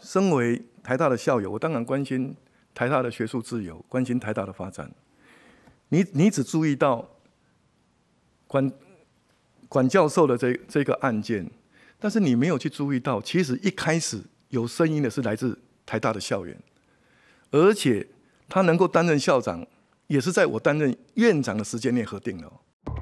身为台大的校友，我当然关心台大的学术自由，关心台大的发展。你只注意到管教授的这个案件，但是你没有去注意到，其实一开始有声音的是来自台大的校园，而且他能够担任校长，也是在我担任院长的时间内核定的。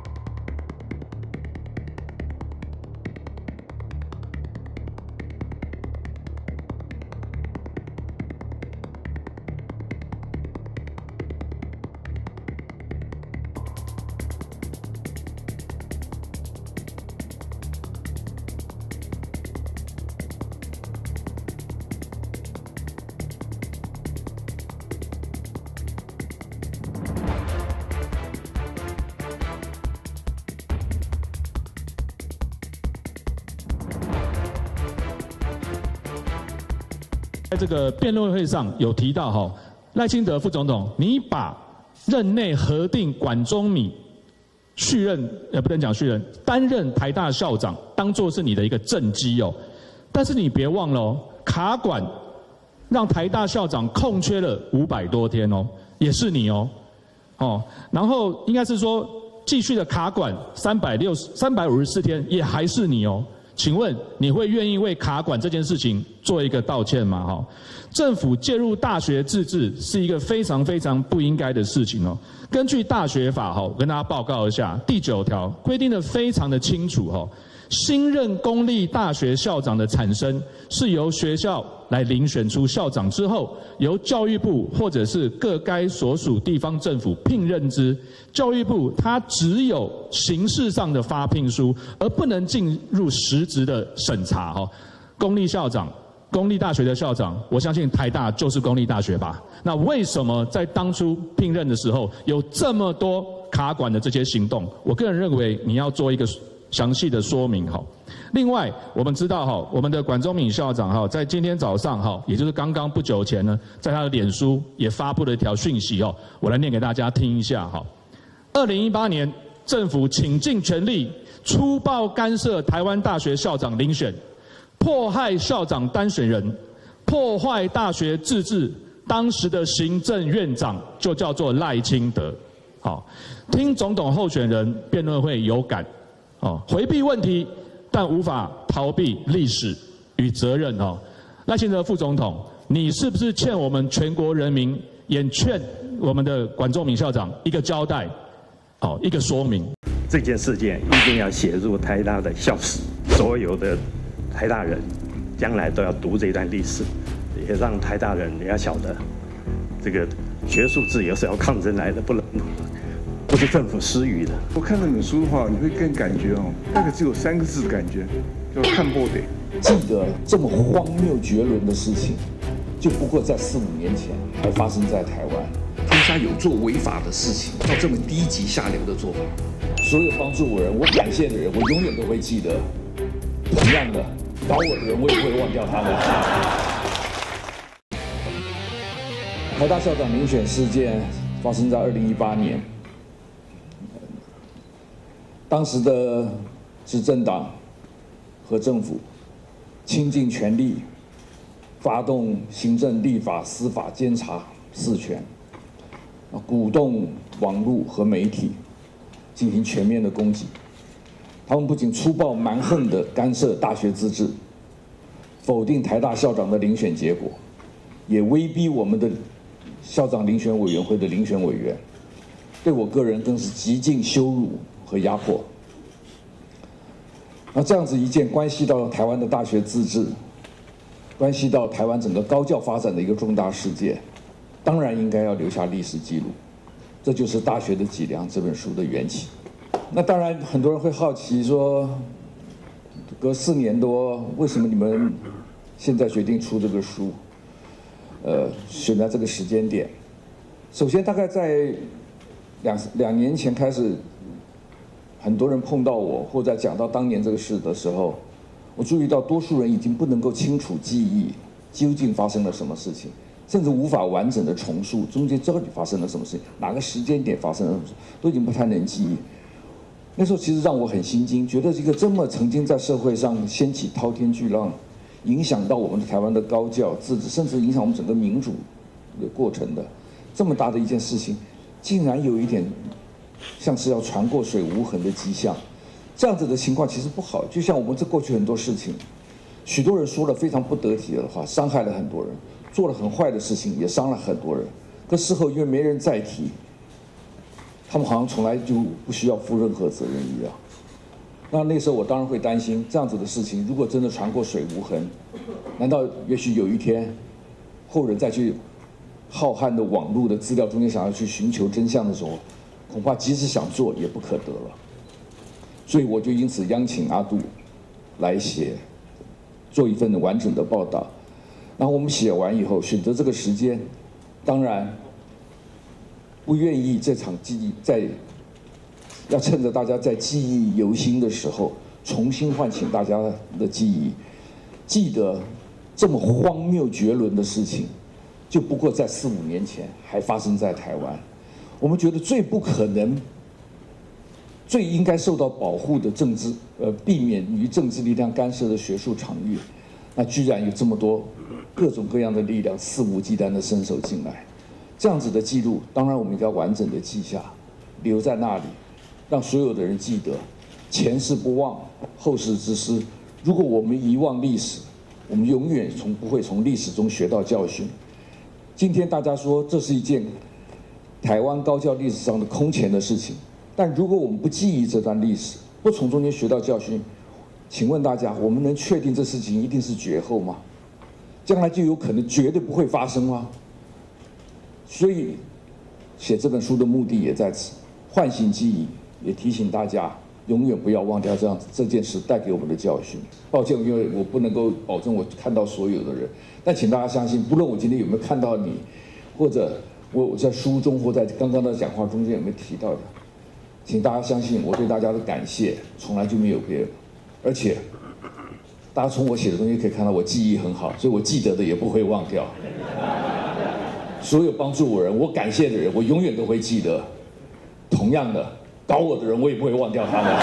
在这个辩论会上有提到赖清德副总统，你把任内核定管中闵续任，不能讲续任，担任台大校长，当作是你的一个政绩哦。但是你别忘了卡管让台大校长空缺了500多天哦，也是你哦。然后应该是说继续的卡管354天，也还是你哦。请问你会愿意为卡管这件事情做一个道歉吗？政府介入大学自治是一个非常非常不应该的事情哦。根据大学法我跟大家报告一下，第9条规定的非常的清楚新任公立大学校长的产生是由学校来遴选出校长之后，由教育部或者是各该所属地方政府聘任之。教育部它只有形式上的发聘书，而不能进入实质的审查。公立校长、公立大学的校长，我相信台大就是公立大学吧？那为什么在当初聘任的时候有这么多卡管的这些行动？我个人认为你要做一个详细的说明。另外，我们知道我们的管中闵校长在今天早上也就是刚刚不久前呢，在他的脸书也发布了一条讯息我来念给大家听一下2018年，政府倾尽全力粗暴干涉台湾大学校长遴选，迫害校长当选人，破坏大学自治。当时的行政院长就叫做赖清德。听总统候选人辩论会有感。回避问题，但无法逃避历史与责任。赖清德副总统，你是不是欠我们全国人民，也欠我们的管中闵校长一个交代，一个说明？ 这件事件一定要写入台大的校史，所有的台大人将来都要读这段历史，也让台大人也要晓得，这个学术自由是要抗争来的，不是政府施予的。 我看那本书的话，你会更感觉大概只有3个字的感觉，叫看破的。 记得这么荒谬绝伦的事情，就不过在4、5年前还发生在台湾。 天下有做违法的事情，到这么低级下流的做法。 所有帮助我人，我感谢的人，我永远都会记得。同样的，搞我的人，我也不会忘掉他们。台大校长遴选事件发生在2018年。当时的执政党和政府倾尽全力，发动行政、立法、司法、监察4权，鼓动网络和媒体进行全面的攻击。他们不仅粗暴蛮横地干涉大学自治，否定台大校长的遴选结果，也威逼我们的校长遴选委员会的遴选委员，对我个人更是极尽羞辱和压迫。那这样子一件关系到台湾的大学自治，关系到台湾整个高教发展的一个重大事件，当然应该要留下历史记录。这就是《大学的脊梁》这本书的缘起。那当然，很多人会好奇说，隔4年多，为什么你们现在决定出这个书？选在这个时间点。首先，大概在两年前开始，很多人碰到我，或者讲到当年这个事的时候，我注意到多数人已经不能够清楚记忆究竟发生了什么事情，甚至无法完整的重述中间到底发生了什么事情，哪个时间点发生了什么事，都已经不太能记忆。那时候其实让我很心惊，觉得这个这么曾经在社会上掀起滔天巨浪， 影响到我们台湾的高教自治，甚至影响我们整个民主的过程的这么大的一件事情，竟然有一点像是要船过水无痕的迹象。这样子的情况其实不好。就像我们这过去很多事情，许多人说了非常不得体的话，伤害了很多人，做了很坏的事情，也伤了很多人。可事后因为没人再提，他们好像从来就不需要负任何责任一样。那时候我当然会担心，这样子的事情如果真的船过水无痕，难道也许有一天后人再去浩瀚的网络的资料中间想要去寻求真相的时候，恐怕即使想做也不可得了。所以我就因此央请阿杜来做一份完整的报道。然后我们写完以后选择这个时间，当然不愿意这场记忆要趁着大家在记忆犹新的时候，重新唤醒大家的记忆，记得这么荒谬绝伦的事情，就不过在4、5年前还发生在台湾。我们觉得最不可能、最应该受到保护的避免于政治力量干涉的学术场域，那居然有这么多各种各样的力量肆无忌惮地伸手进来。这样子的记录，当然我们应该完整的记下，留在那里。让所有的人记得，前事不忘，后事之师。如果我们遗忘历史，我们永远不会从历史中学到教训。今天大家说这是一件台湾高教历史上的空前的事情，但如果我们不记忆这段历史，不从中间学到教训，请问大家，我们能确定这事情一定是绝后吗？将来就有可能绝对不会发生吗？所以写这本书的目的也在此，唤醒记忆。也提醒大家，永远不要忘掉这件事带给我们的教训。抱歉，因为我不能够保证我看到所有的人，但请大家相信，不论我今天有没有看到你，或者我在书中或在刚刚的讲话中间有没有提到的，请大家相信我对大家的感谢从来就没有变，而且大家从我写的东西可以看到我记忆很好，所以我记得的也不会忘掉。所有帮助我人，我感谢的人，我永远都会记得。同样的。搞我的人，我也不会忘掉他们。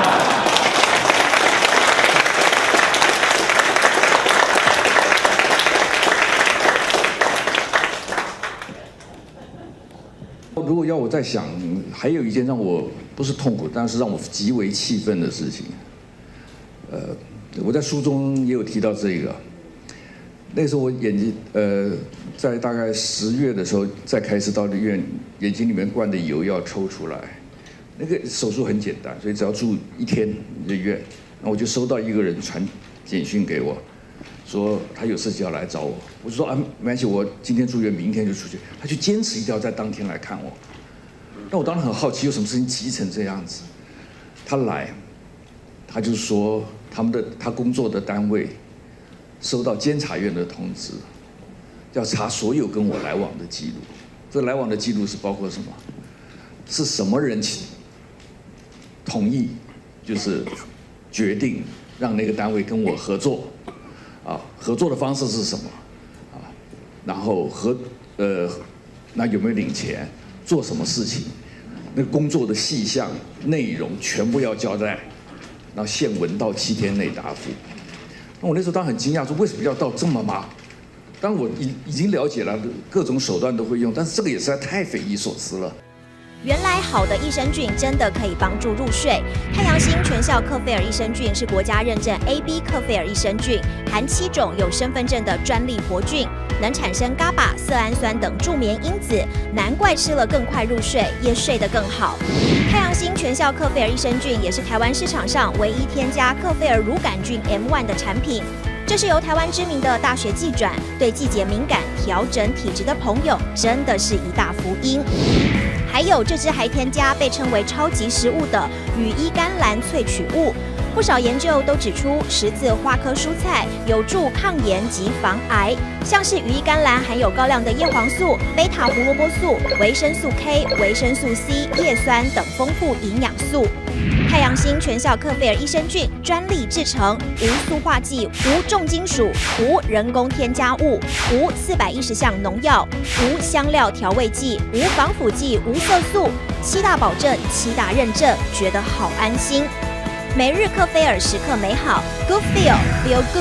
如果要我再想，还有一件让我不是痛苦，但是让我极为气愤的事情。我在书中也有提到这个。那时候我眼睛在大概10月的时候，再开始到医院，眼睛里面灌的油要抽出来。那个手术很简单，所以只要住1天的院。然后我就收到一个人传简讯给我，说他有事情要来找我。我就说啊，没关系，我今天住院，明天就出去。他就坚持一定要在当天来看我。那我当然很好奇，有什么事情急成这样子？他来，他就说他工作的单位收到监察院的通知，要查所有跟我来往的记录。这来往的记录是包括什么？是什么人同意，就是决定让那个单位跟我合作，合作的方式是什么，然后那有没有领钱，做什么事情，那个工作的细项内容全部要交代，然后限文到7天内答复。那我那时候当然很惊讶，说为什么要到这么麻？当然我已经了解了，各种手段都会用，但是这个也实在太匪夷所思了。 原来好的益生菌真的可以帮助入睡。太阳星全效克菲尔益生菌是国家认证 AB 克菲尔益生菌，含7种有身份证的专利活菌，能产生伽巴、色氨酸等助眠因子，难怪吃了更快入睡，也睡得更好。太阳星全效克菲尔益生菌也是台湾市场上唯一添加克菲尔乳杆菌 M1 的产品。这是由台湾知名的大学季转，对季节敏感、调整体质的朋友真的是一大福音。还有这支还添加被称为超级食物的羽衣甘蓝萃取物，不少研究都指出十字花科蔬菜有助抗炎及防癌，像是羽衣甘蓝含有高量的叶黄素、贝塔胡萝卜素、维生素 K、维生素 C、叶酸等丰富营养素。太阳星全效克菲尔益生菌专利制成，无塑化剂、无重金属、无人工添加物、无410项农药、无香料调味剂、无防腐剂、无色素，7大保证、7大认证，觉得好安心。每日克菲尔时刻美好 ，Good Feel Feel Good。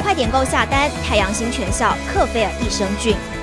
快点购下单太阳星全效克菲尔益生菌。